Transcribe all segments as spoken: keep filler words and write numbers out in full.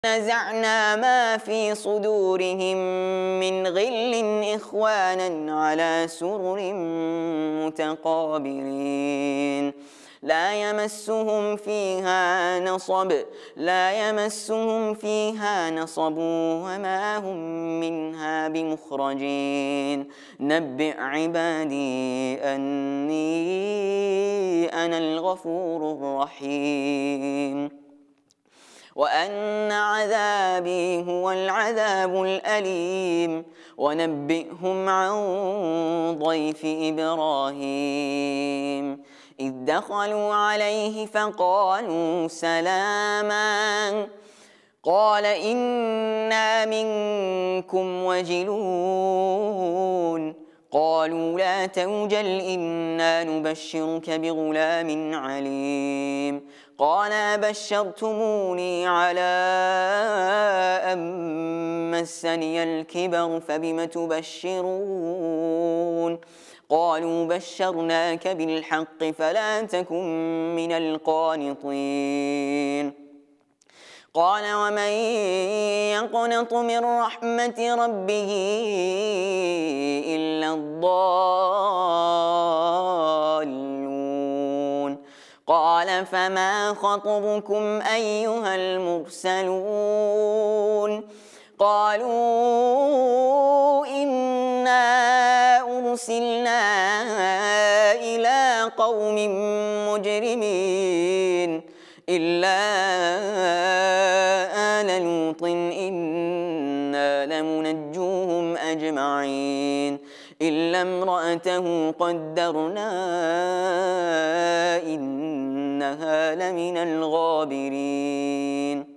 نزعنا ما في صدورهم من غل إخوانا على سرر متقابلين لا يمسهم فيها نصب لا يمسهم فيها نصب وما هم منها بمخرجين نبئ عبادي أني أنا الغفور الرحيم وأن عذابي هو العذاب الأليم ونبئهم عن ضيف إبراهيم إذ دخلوا عليه فقالوا سلاما قال إنا منكم وجلون قالوا لا توجل إنا نبشرك بغلام عليم قال بشرتموني على أن مسني الكبر فبم تبشرون قالوا بشرناك بالحق فلا تكن من القانطين قال ومن يقنط من رحمة ربه إلا الضالون قال فما خطبكم أيها المرسلون قالوا إنا أرسلنا إلى قوم مجرمين إلا آل لوط إنا لمنجوهم أجمعين إلا امرأته قدرنا إنها لمن الغابرين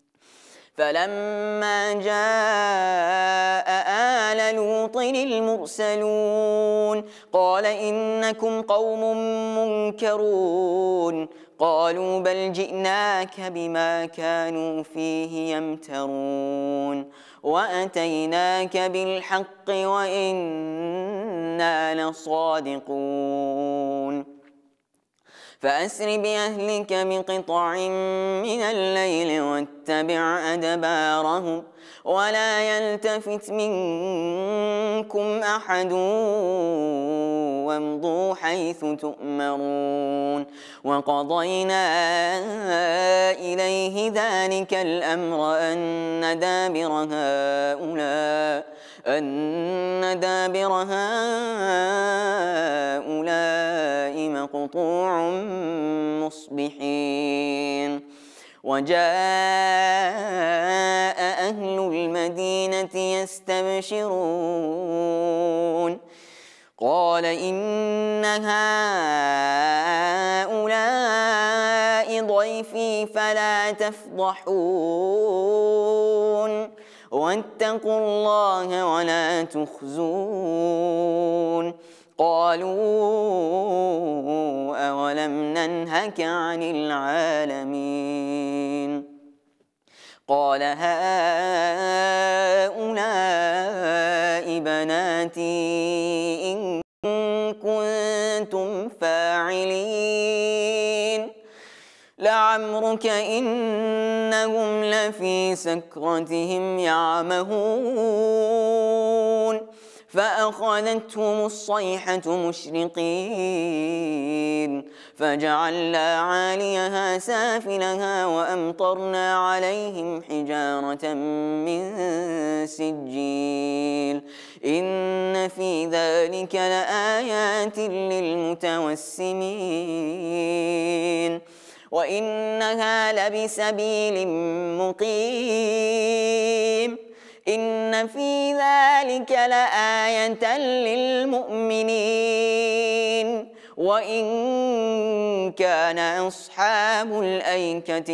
فلما جاء آل لوط المرسلون قال إنكم قوم منكرون قالوا بل جئناك بما كانوا فيه يمترون وأتيناك بالحق وإنا لصادقون فأسر بأهلك بقطع من الليل واتبع أدبارهم ولا يلتفت منكم أحد وامضوا حيث تؤمرون وقضينا إليه ذلك الأمر أن دابر هؤلاء أن دابر هؤلاء مقطوع مصبحين وجاء أهل المدينة يستبشرون قال إن هؤلاء ضيفي فلا تفضحون واتقوا الله ولا تخزون قالوا أولم ننهك عن العالمين قال هؤلاء بناتي إن كنتم فاعلين لعمرك إنهم لفي سكرتهم يعمهون فأخذتهم الصيحة مشرقين فجعلنا عاليها سافلها وأمطرنا عليهم حجارة من سجيل إن في ذلك لآيات للمتوسمين وإنها لبسبيل مقيم إن في ذلك لآية للمؤمنين وإن كان أصحاب الأيكة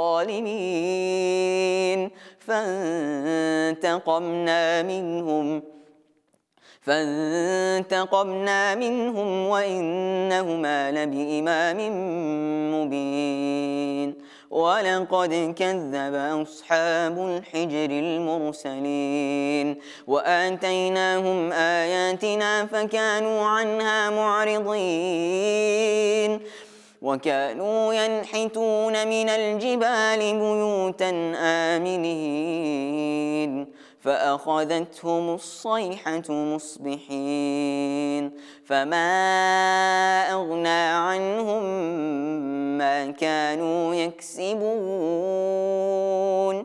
لظالمين فانتقمنا منهم فانتقمنا منهم وإنهما لبإمام مبين ولقد كذب أصحاب الحجر المرسلين وآتيناهم آياتنا فكانوا عنها معرضين وكانوا ينحتون من الجبال بيوتا آمنين فأخذتهم الصيحة مصبحين فما أغنى عنهم ما كانوا يكسبون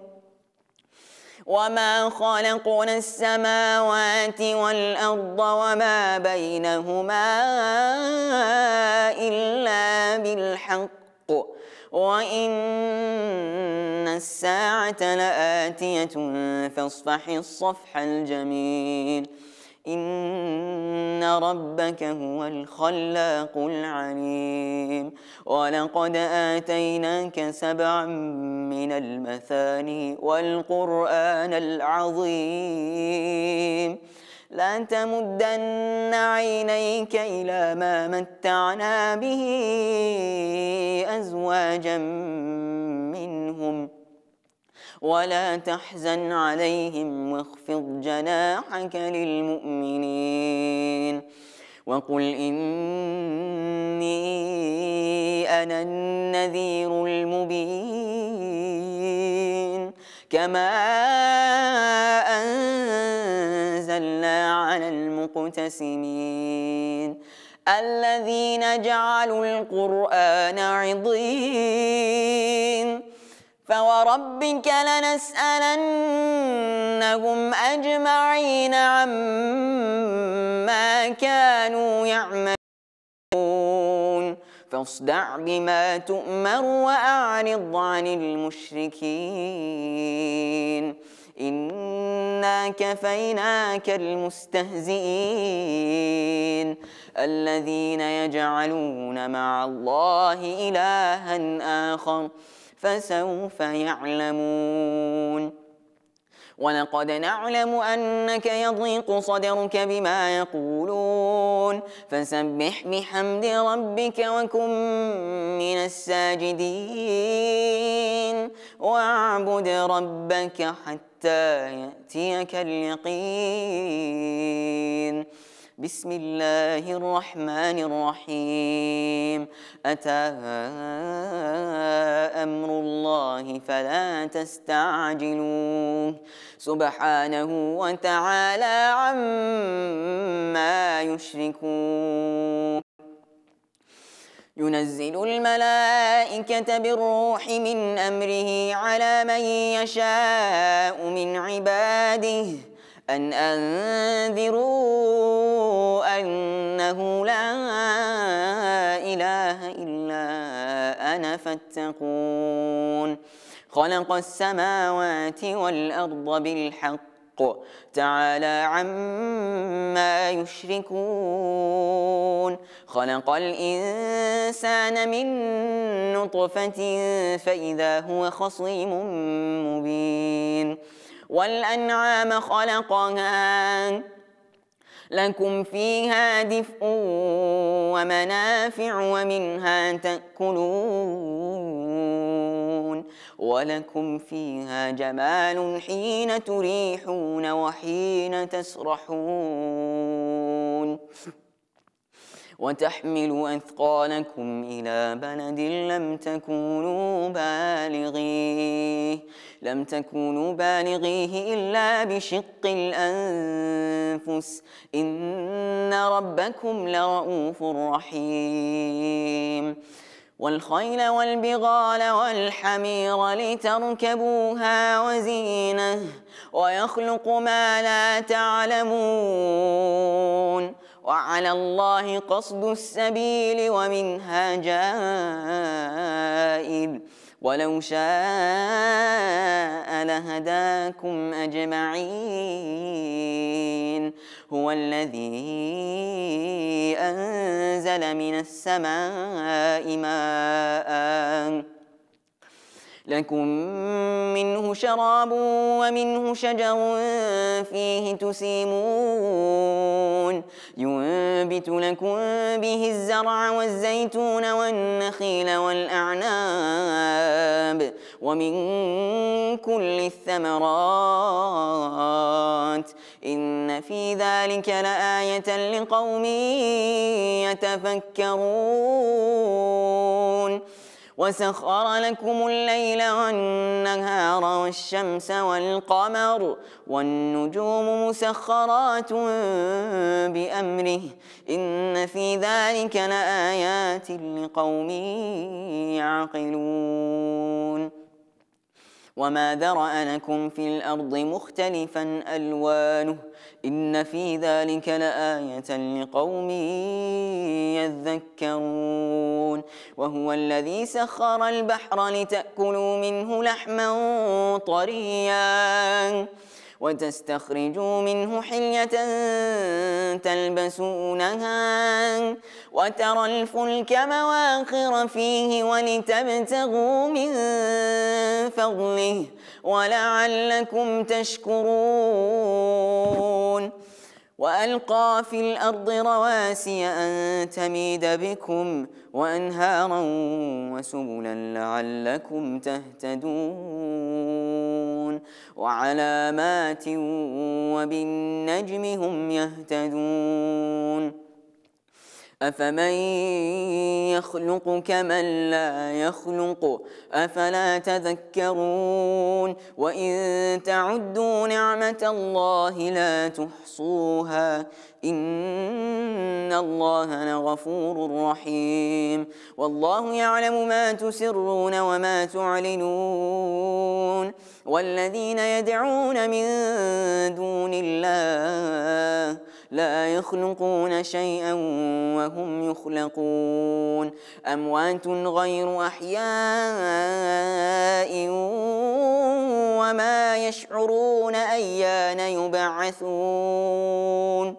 وما خلقنا السماوات والأرض وما بينهما إلا بالحق وإن الساعة لآتية فاصفح الصفح الجميل إن ربك هو الخلاق العليم ولقد آتيناك سبعا من المثاني والقرآن العظيم لا تمدن عينيك إلى ما متعنا به أزواجا منهم ولا تحزن عليهم واخفض جناحك للمؤمنين وقل إني أنا النذير المبين كما أنزلنا على المقتسمين الذين جعلوا القرآن عضين فوربك لنسألنهم أجمعين عما كانوا يعملون فاصدع بما تؤمر وأعرض عن المشركين إنا كفيناك المستهزئين الذين يجعلون مع الله إلها آخر فسوف يعلمون ولقد نعلم أنك يضيق صدرك بما يقولون فسبح بحمد ربك وكن من الساجدين واعبد ربك حتى يأتيك اليقين بسم الله الرحمن الرحيم أتى أمر الله فلا تستعجلوه سبحانه وتعالى عما يشركون ينزل الملائكة بالروح من أمره على من يشاء من عباده أن أنذروا أنه لا إله إلا أنا فاتقون خلق السماوات والأرض بالحق تعالى عما يشركون خلق الإنسان من نطفة فإذا هو خصيم مبين والأنعام خلقها لكم فيها دفء ومنافع ومنها تأكلون ولكم فيها جمال حين تريحون وحين تسرحون وتحملوا أثقالكم إلى بلد لم تكونوا بالغيه لم تكونوا بالغيه إلا بشق الأنفس إن ربكم لرؤوف رحيم والخيل والبغال والحمير لتركبوها وزينة ويخلق ما لا تعلمون وعلى الله قصد السبيل ومنها جائر ولو شاء لهداكم أجمعين هو الذي أنزل من السماء ماء لكم منه شراب ومنه شجر فيه تسيمون ينبت لكم به الزرع والزيتون والنخيل والأعناب ومن كل الثمرات إن في ذلك لآية لقوم يتفكرون وسخر لكم الليل والنهار والشمس والقمر والنجوم مسخرات بأمره إن في ذلك لآيات لقوم يعقلون وما ذرأ لكم في الأرض مختلفا ألوانه إن في ذلك لآية لقوم يذكرون وهو الذي سخر البحر لتأكلوا منه لحما طريا وتستخرجوا منه حلية تلبسونها وترى الفلك مواخر فيه ولتبتغوا من فضله ولعلكم تشكرون وألقى في الأرض رواسي أن تميد بكم وأنهارا وسبلا لعلكم تهتدون وعلامات وبالنجم هم يهتدون أفمن يخلق كمن لا يخلق أفلا تذكرون وإن تعدوا نعمة الله لا تحصوها إن الله لغفور رحيم والله يعلم ما تسرون وما تعلنون والذين يدعون من دون الله لا يخلقون شيئا وهم يخلقون أموات غير أحياء وما يشعرون أيان يبعثون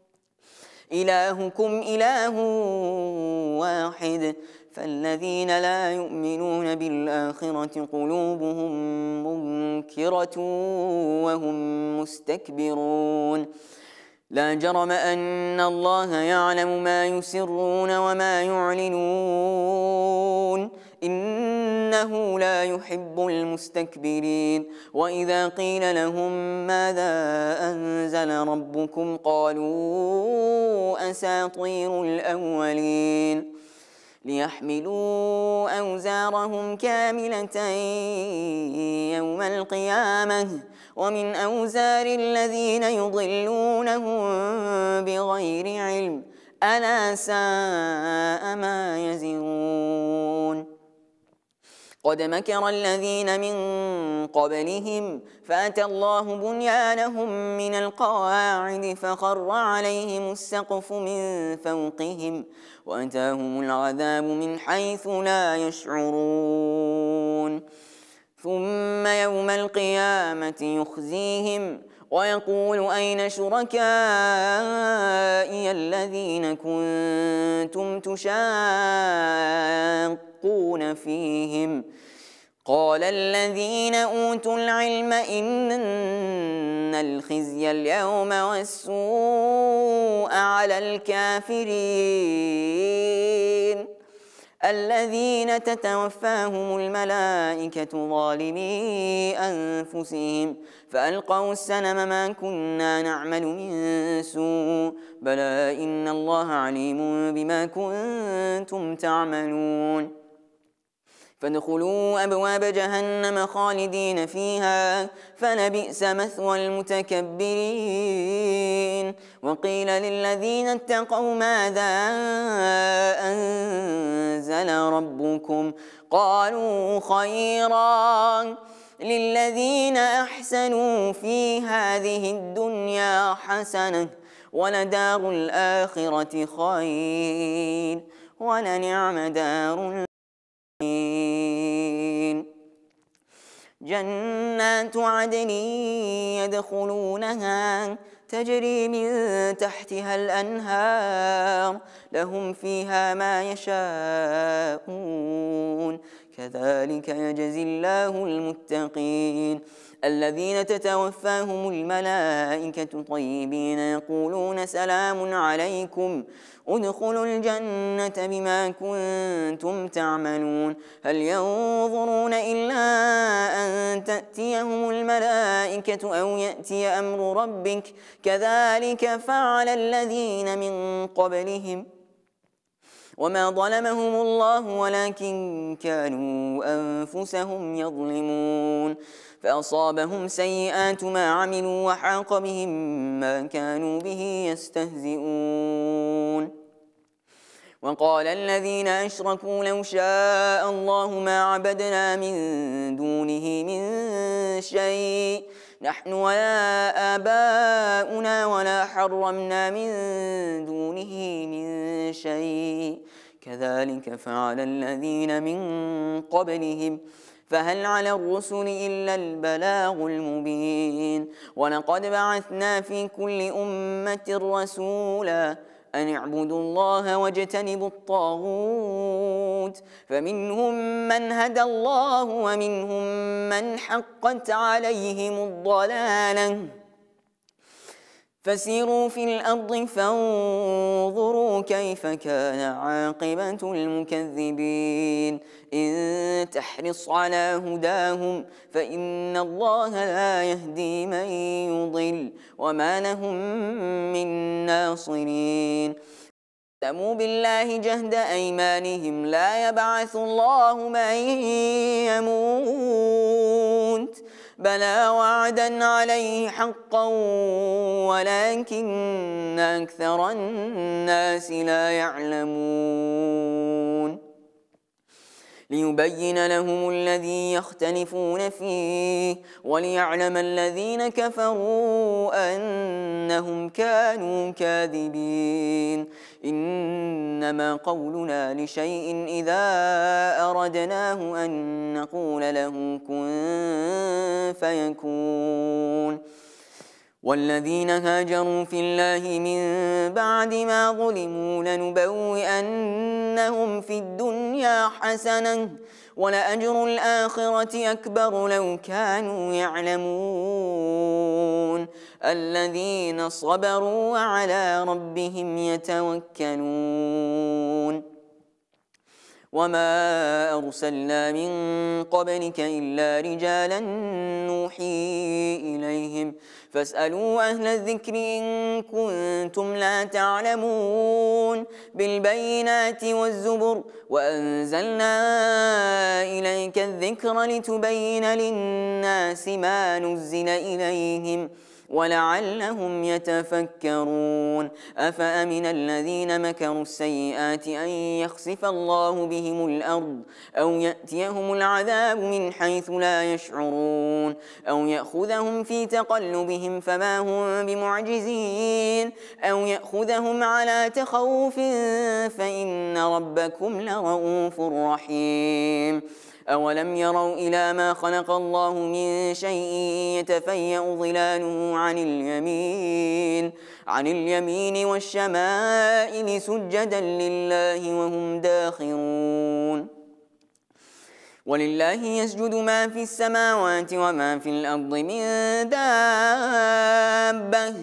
إلهكم إله واحد فالذين لا يؤمنون بالآخرة قلوبهم منكرة وهم مستكبرون لا جرم أن الله يعلم ما يسرون وما يعلنون إنه لا يحب المستكبرين وإذا قيل لهم ماذا أنزل ربكم قالوا أساطير الأولين ليحملوا أوزارهم كاملة يوم القيامة ومن أوزار الذين يضلونهم بغير علم ألا ساء ما يزرون قد مكر الذين من قبلهم فأتى الله بنيانهم من القواعد فخر عليهم السقف من فوقهم وأتاهم العذاب من حيث لا يشعرون ثم يوم القيامة يخزيهم ويقول أين شركائي الذين كنتم تشاقون فيهم قال الذين أوتوا العلم إن الخزي اليوم والسوء على الكافرين الذين تتوفاهم الملائكة ظالمي أنفسهم فألقوا السلم ما كنا نعمل من سوء بلى إن الله عليم بما كنتم تعملون فادخلوا أبواب جهنم خالدين فيها فلبئس مثوى المتكبرين وقيل للذين اتقوا ماذا أنزل ربكم قالوا خيرا للذين أحسنوا في هذه الدنيا حسنة ولدار الآخرة خير ولنعم دار جنات عدن يدخلونها تجري من تحتها الأنهار لهم فيها ما يشاءون كذلك يجزي الله المتقين الذين تتوفاهم الملائكة طيبين يقولون سلام عليكم ادخلوا الجنة بما كنتم تعملون هل ينظرون إلا أن تأتيهم الملائكة أو يأتي أمر ربك كذلك فعل الذين من قبلهم وما ظلمهم الله ولكن كانوا أنفسهم يظلمون فأصابهم سيئات ما عملوا وحاق بهم ما كانوا به يستهزئون وقال الذين أشركوا لو شاء الله ما عبدنا من دونه من شيء نحن ولا آباؤنا ولا حرمنا من دونه من شيء كذلك فعل الذين من قبلهم فهل على الرسل إلا البلاغ المبين ولقد بعثنا في كل أمة رسولا أن اعبدوا الله واجتنبوا الطاغوت فمنهم من هدى الله ومنهم من حقت عليهم الضلالة فسيروا في الأرض فانظروا كيف كان عاقبة المكذبين إن تحرص على هداهم فإن الله لا يهدي من يضل وما لهم من ناصرين اقسموا بالله جهد أيمانهم لا يبعث الله من يموت بلى وعدا عليه حقا ولكن أكثر الناس لا يعلمون ليبين لهم الذي يختلفون فيه وليعلم الذين كفروا أنهم كانوا كاذبين إنما قولنا لشيء إذا أردناه أن نقول له كن فيكون والذين هاجروا في الله من بعد ما ظلموا لنبوئنهم في الدنيا حسنة ولأجر الآخرة أكبر لو كانوا يعلمون الذين صبروا وعلى ربهم يتوكلون وما أرسلنا من قبلك إلا رجالا نوحي إليهم فاسألوا أهل الذكر إن كنتم لا تعلمون بالبينات والزبر وأنزلنا إليك الذكر لتبين للناس ما نزل إليهم ولعلهم يتفكرون أفأمن الذين مكروا السيئات أن يخسف الله بهم الأرض أو يأتيهم العذاب من حيث لا يشعرون أو يأخذهم في تقلبهم فما هم بمعجزين أو يأخذهم على تخوف فإن ربكم لرؤوف رحيم أولم يروا إلى ما خلق الله من شيء يتفيأ ظلاله عن اليمين عن اليمين والشمائل سجدا لله وهم داخرون ولله يسجد ما في السماوات وما في الأرض من دابة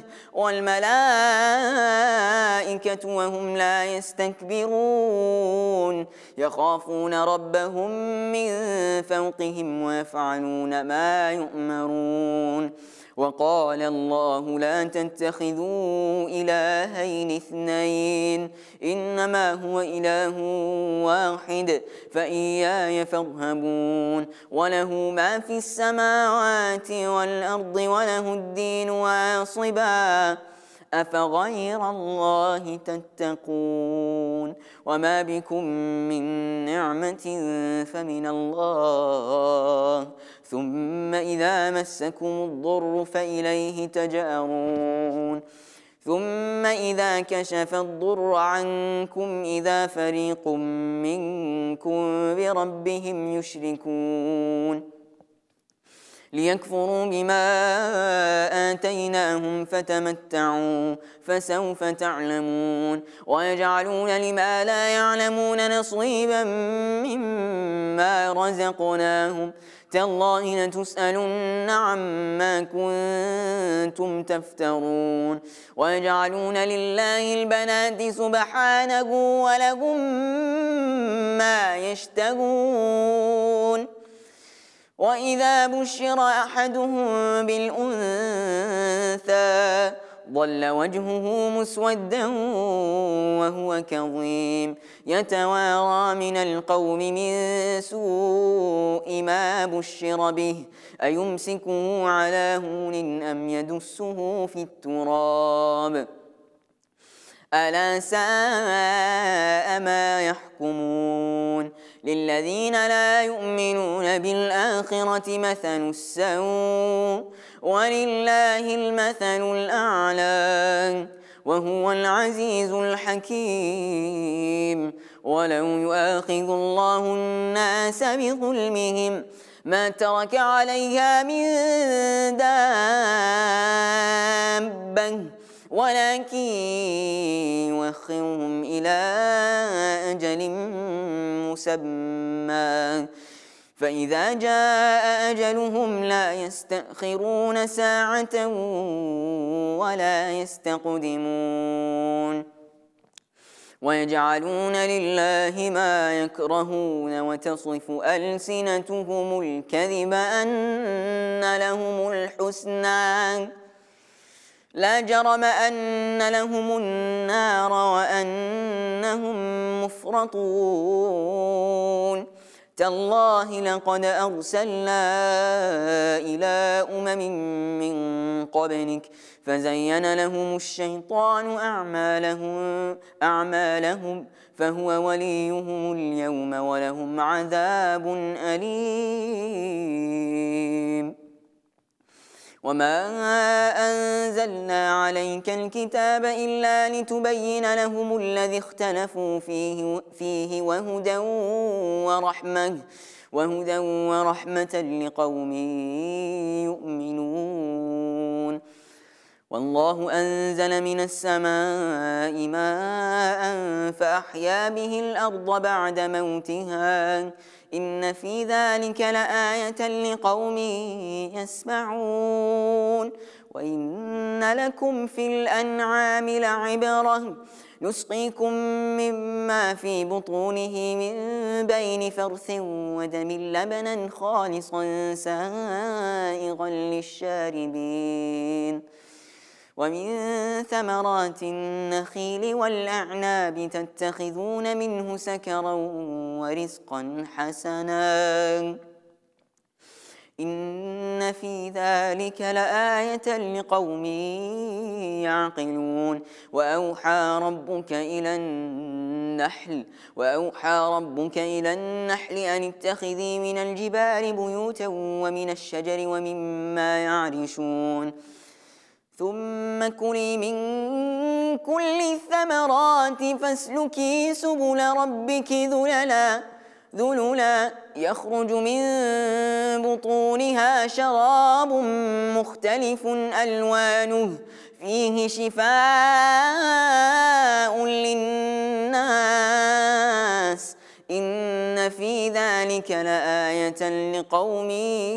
والملائكة وهم لا يستكبرون يخافون ربهم من فوقهم ويفعلون ما يؤمرون وقال الله لا تتخذوا إلهين اثنين إنما هو إله واحد فإياي فارهبون وله ما في السماوات والأرض وله الدين واصبا أفغير الله تتقون وما بكم من نعمة فمن الله ثم إذا مسكم الضر فإليه تجأرون ثم إذا كشف الضر عنكم إذا فريق منكم بربهم يشركون ليكفروا بما آتيناهم فتمتعوا فسوف تعلمون ويجعلون لما لا يعلمون نصيبا مما رزقناهم تالله لتسألن عما كنتم تفترون ويجعلون لله البنات سبحانه ولهم ما يشتهون وإذا بشر أحدهم بالأنثى ظل وجهه مسودا وهو كظيم يتوارى من القوم من سوء ما بشر به أيمسكه على هون أم يدسه في التراب ألا ساء ما يحكمون للذين لا يؤمنون بالآخرة مثل السوء ولله المثل الأعلى وهو العزيز الحكيم ولو يؤاخذ الله الناس بظلمهم ما ترك عليها من دابة ولكن يؤخرهم إلى أجل مسمى فإذا جاء أجلهم لا يستأخرون ساعة ولا يستقدمون ويجعلون لله ما يكرهون وتصف ألسنتهم الكذب أن لهم الحسنى لا جرم أن لهم النار وأنهم مفرطون تالله لقد أرسلنا إلى أمم من قبلك فزين لهم الشيطان أعمالهم, أعمالهم فهو وليهم اليوم ولهم عذاب أليم وما أنزلنا عليك الكتاب إلا لتبين لهم الذي اختلفوا فيه, فيه وهدى ورحمة وهدى ورحمة لقوم يؤمنون والله أنزل من السماء ماء فأحيا به الأرض بعد موتها إن في ذلك لآية لقوم يسمعون وإن لكم في الأنعام لعبرة نسقيكم مما في بطونه من بين فرث ودم لبنا خالصا سائغا للشاربين ومن ثمرات النخيل والأعناب تتخذون منه سكرا ورزقا حسنا إن في ذلك لآية لقوم يعقلون وأوحى ربك إلى النحل وأوحى ربك إلى النحل أن اتخذي من الجبال بيوتا ومن الشجر ومما يعرشون ثم كلي من كل الثمرات فاسلكي سبل ربك ذللا ذللا يخرج من بطونها شراب مختلف ألوانه فيه شفاء للناس إن في ذلك لآية لقوم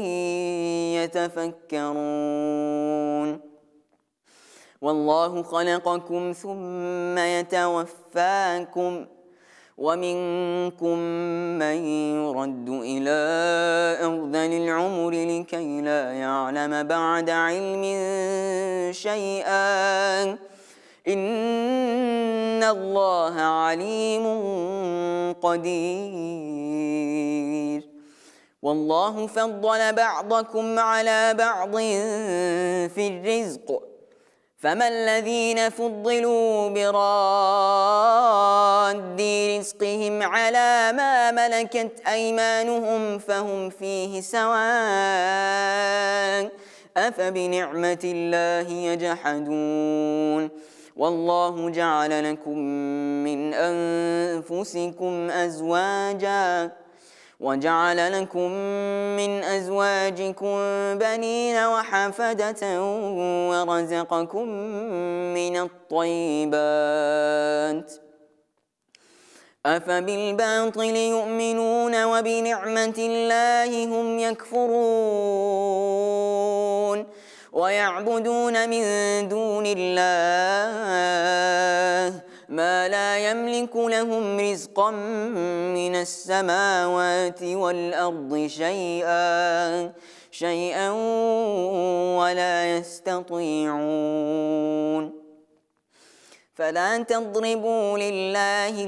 يتفكرون والله خلقكم ثم يتوفاكم ومنكم من يرد إلى أرذل العمر لكي لا يعلم بعد علم شيئا إن الله عليم قدير والله فضل بعضكم على بعض في الرزق فما الذين فضلوا براد رزقهم على ما ملكت أيمانهم فهم فيه سواء أفبنعمة الله يجحدون والله جعل لكم من أنفسكم أزواجا وجعل لكم من أزواجكم بنين وحفدة ورزقكم من الطيبات أفبالباطل يؤمنون وبنعمة الله هم يكفرون ويعبدون من دون الله ما لا يملك لهم رزقا من السماوات والأرض شيئا شيئا ولا يستطيعون فلا تضربوا لله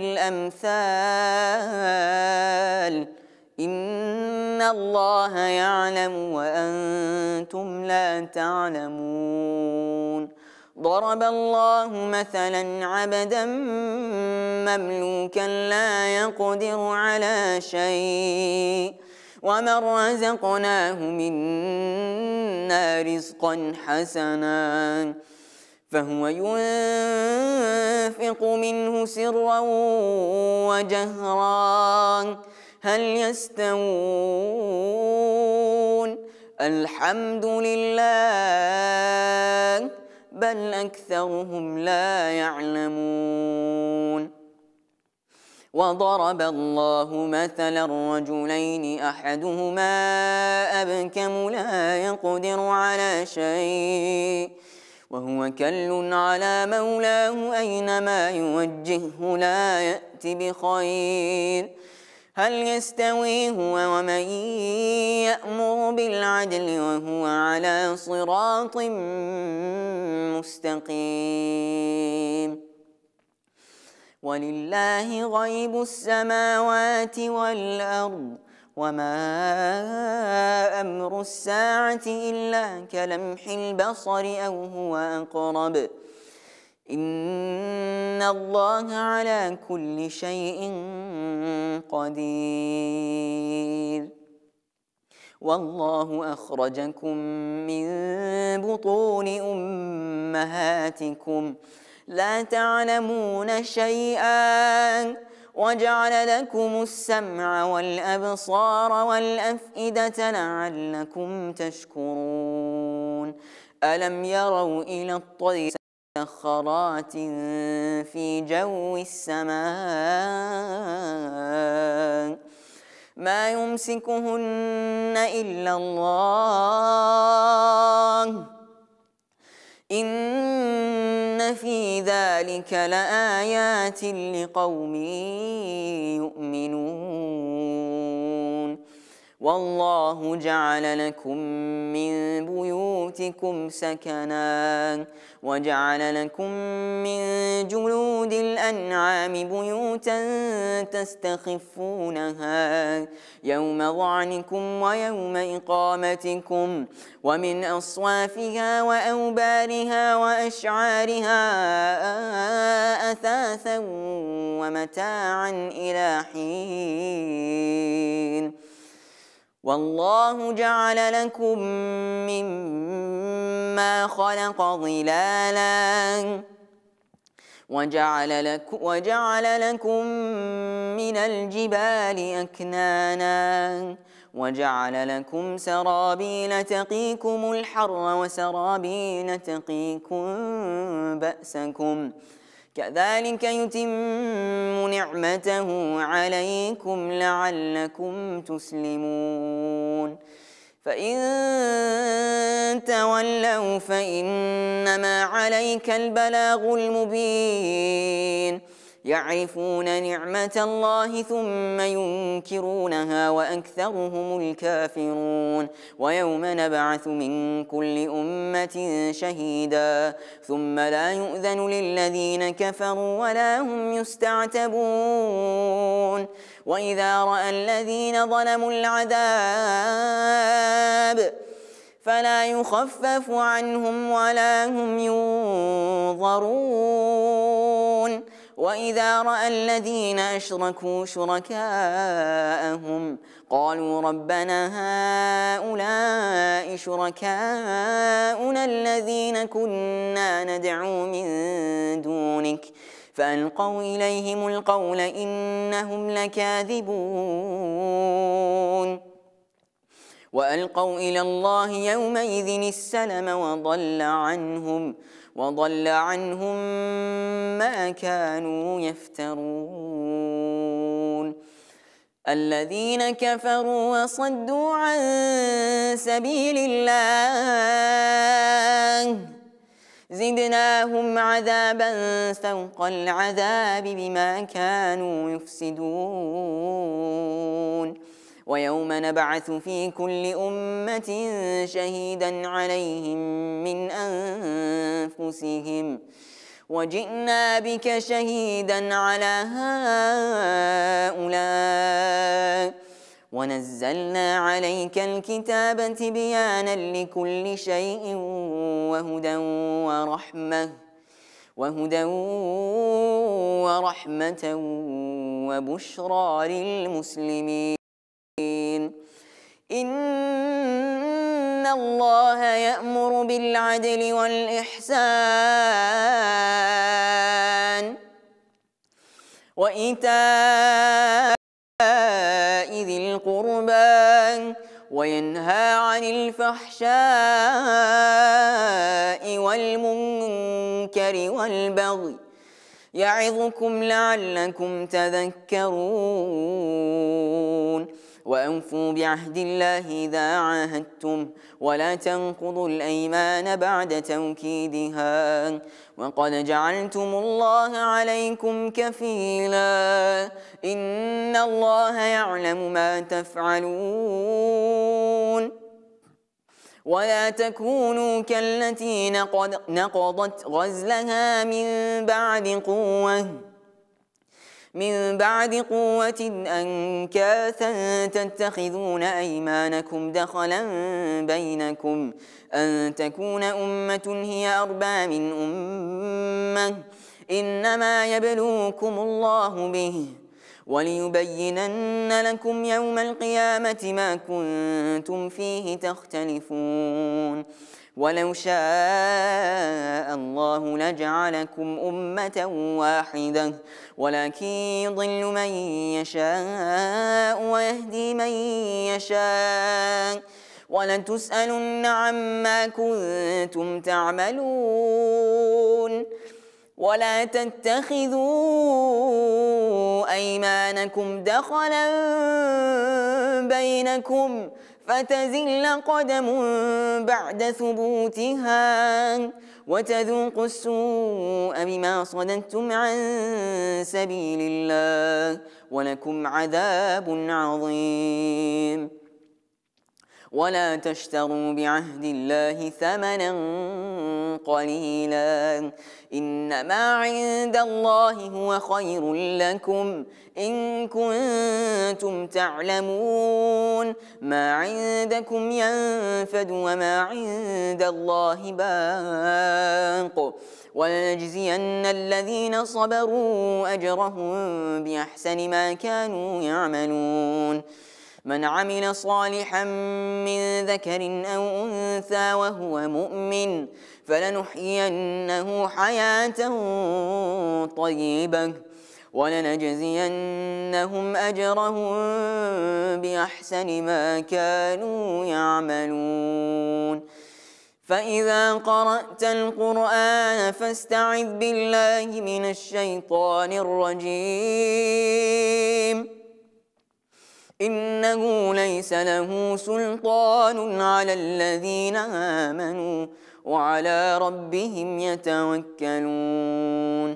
الأمثال إن الله يعلم وأنتم لا تعلمون ضرب الله مثلا عبدا مملوكا لا يقدر على شيء ومن رزقناه منا رزقا حسنا فهو ينفق منه سرا وجهرا هل يستوون الحمد لله بل أكثرهم لا يعلمون وضرب الله مثلا رجلين أحدهما أبكم لا يقدر على شيء وهو كل على مولاه أينما يوجهه لا يأت بخير هل يستوي هو ومن يأمر بالعدل وهو على صراط مستقيم ولله غيب السماوات والأرض وما أمر الساعة إلا كلمح البصر أو هو أقرب إن الله على كل شيء قدير والله أخرجكم من بطون أمهاتكم لا تعلمون شيئا وجعل لكم السمع والأبصار والأفئدة لعلكم تشكرون ألم يروا إلى الطير مسخرات في جو السماء ما يمسكهن إلا الله إن في ذلك لآيات لقوم يؤمنون والله جعل لكم من بيوتكم سكنا وجعل لكم من جلود الأنعام بيوتا تستخفونها يوم ظعنكم ويوم إقامتكم ومن أصوافها وأوبارها وأشعارها أثاثا ومتاعا إلى حين والله جعل لكم مما خلق ظلالا وجعل لكم, وجعل لكم من الجبال أكنانا وجعل لكم سرابيل تقيكم الحر وسرابيل تقيكم بأسكم كذلك يتم نعمته عليكم لعلكم تسلمون فإن تولوا فإنما عليك البلاغ المبين يعرفون نعمة الله ثم ينكرونها وأكثرهم الكافرون ويوم نبعث من كل أمة شهيدا ثم لا يؤذن للذين كفروا ولا هم يستعتبون وإذا رأى الذين ظلموا العذاب فلا يخفف عنهم ولا هم ينظرون وإذا رأى الذين أشركوا شركاءهم قالوا ربنا هؤلاء شركاؤنا الذين كنا ندعو من دونك فألقوا إليهم القول إنهم لكاذبون وألقوا إلى الله يومئذ السلم وضل عنهم وضل عنهم ما كانوا يفترون. الذين كفروا وصدوا عن سبيل الله زدناهم عذابا فوق العذاب بما كانوا يفسدون. ويوم نبعث في كل أمة شهيدا عليهم من أنفسهم وجئنا بك شهيدا على هؤلاء ونزلنا عليك الكتاب تبيانا لكل شيء وهدى ورحمة وهدى ورحمة وبشرى للمسلمين. إن الله يأمر بالعدل والإحسان وإيتاء ذي القربى وينهى عن الفحشاء والمنكر والبغي يعظكم لعلكم تذكرون. وأوفوا بعهد الله إذا عاهدتم ولا تنقضوا الأيمان بعد توكيدها وقد جعلتم الله عليكم كفيلا إن الله يعلم ما تفعلون. ولا تكونوا كالتي نقضت غزلها من بعد قوة من بعد قوة أنكاثا تتخذون أيمانكم دخلا بينكم أن تكون أمة هي أربى من أمة إنما يبلوكم الله به وليبينن لكم يوم القيامة ما كنتم فيه تختلفون. ولو شاء الله لجعلكم أمة واحدة ولكن يضل من يشاء ويهدي من يشاء ولتسألن عما كنتم تعملون. ولا تتخذوا أيمانكم دخلا بينكم فتزل قدم بعد ثبوتها وتذوقوا السوء بما صددتم عن سبيل الله ولكم عذاب عظيم. ولا تشتروا بعهد الله ثمنا قليلا إنما عند الله هو خير لكم إن كنتم تعلمون. ما عندكم ينفد وما عند الله باق ولنجزين الذين صبروا أجرهم بأحسن ما كانوا يعملون. من عمل صالحا من ذكر أو أنثى وهو مؤمن فلنحيينه حياة طيبة ولنجزينهم أجرهم بأحسن ما كانوا يعملون. فإذا قرأت القرآن فاستعذ بالله من الشيطان الرجيم إنه ليس له سلطان على الذين آمنوا وعلى ربهم يتوكلون.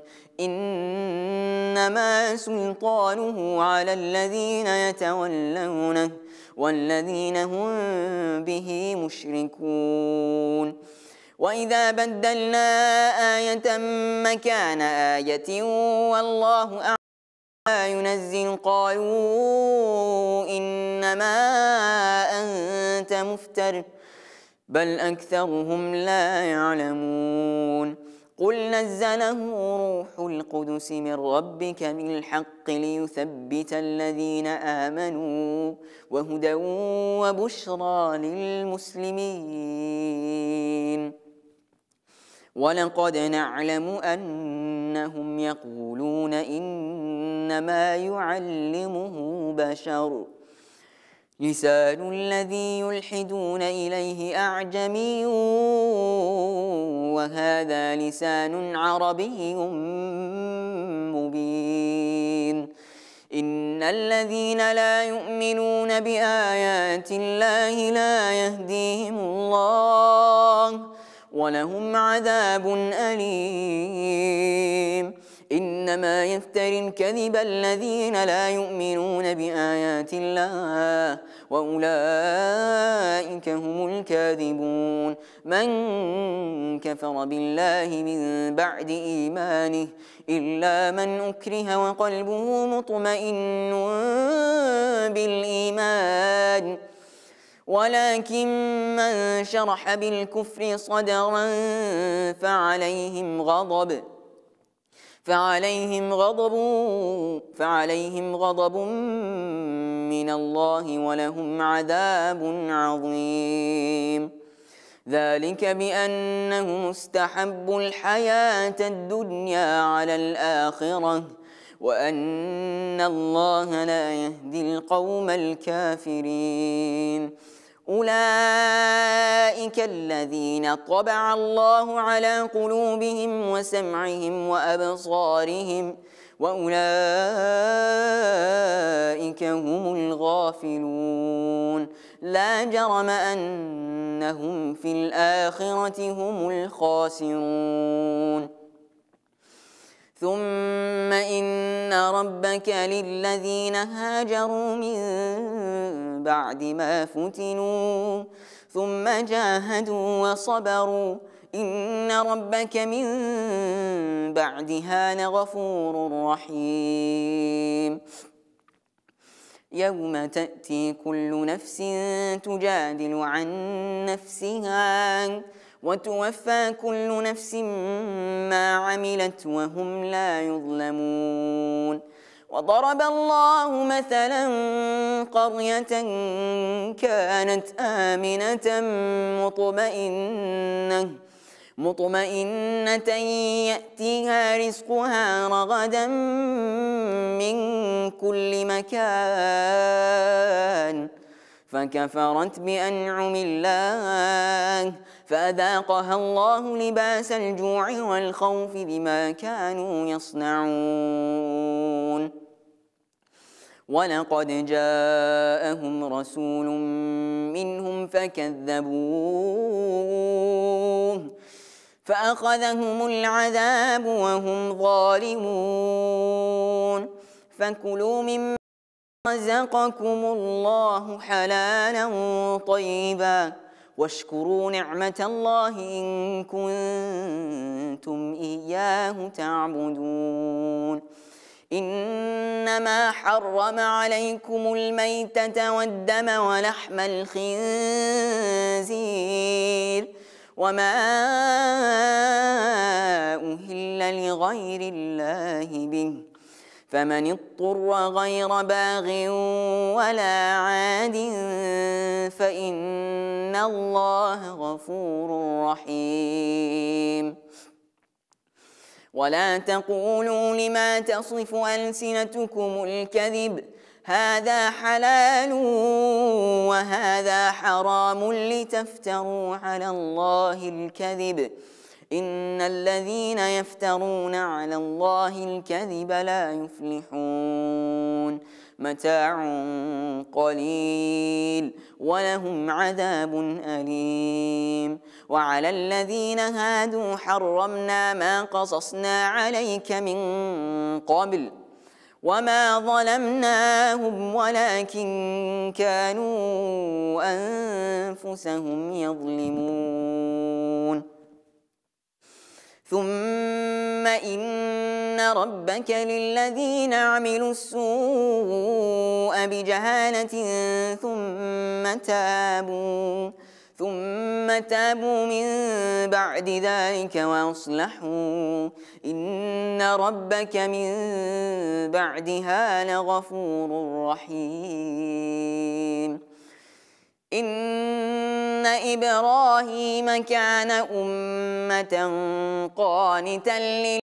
إنما سلطانه على الذين يتولونه والذين هم به مشركون. وإذا بدلنا آية مكان آية والله أعلم ما ينزل قالوا إنما أنت مفتر بل أكثرهم لا يعلمون. قل نزله روح القدس من ربك بالحق ليثبت الذين آمنوا وهدى وبشرى للمسلمين. ولقد نعلم أنهم يقولون إنما يعلمه بشر لسان الذي يلحدون إليه أعجمي وهذا لسان عربي مبين إن الذين لا يؤمنون بآيات الله لا يهديهم الله ولهم عذاب أليم إنما يفتري الكذب الذين لا يؤمنون بآيات الله وأولئك هم الكاذبون من كفر بالله من بعد إيمانه إلا من أكره وقلبه مطمئن بالإيمان ولكن من شرح بالكفر صدرا فعليهم غضب فعليهم غضب فعليهم غضب من الله ولهم عذاب عظيم ذلك بأنهم استحبوا الحياة الدنيا على الآخرة وأن الله لا يهدي القوم الكافرين أولئك الذين طبع الله على قلوبهم وسمعهم وأبصارهم وأولئك هم الغافلون لا جرم أنهم في الآخرة هم الخاسرون ثم إن ربك للذين هاجروا من بعد ما فتنوا ثم جاهدوا وصبروا إن ربك من بعدها لغفور رحيم يوم تأتي كل نفس تجادل عن نفسها وتوفى كل نفس ما عملت وهم لا يظلمون وضرب الله مثلا قرية كانت آمنة مطمئنة مطمئنة يأتيها رزقها رغدا من كل مكان فكفرت بأنعم الله فأذاقها الله لباس الجوع والخوف بما كانوا يصنعون ولقد جاءهم رسول منهم فكذبوه فأخذهم العذاب وهم ظالمون فكلوا مما رزقكم الله حلالا طيبا واشكروا نعمة الله إن كنتم إياه تعبدون إنما حرم عليكم الميتة والدم ولحم الخنزير وما أهل لغير الله به فمن اضطر غير باغ ولا عاد فإن الله غفور رحيم ولا تقولوا لما تصف ألسنتكم الكذب هذا حلال وهذا حرام لتفتروا على الله الكذب إن الذين يفترون على الله الكذب لا يفلحون متاع قليل ولهم عذاب أليم وعلى الذين هادوا حرمنا ما قصصنا عليك من قبل وما ظلمناهم ولكن كانوا أنفسهم يظلمون ثم إن ربك للذين عملوا السوء بجهالة ثم تابوا ثم تابوا من بعد ذلك وأصلحوا إن ربك من بعدها لغفور رحيم إن إبراهيم كان أمة قانتا لله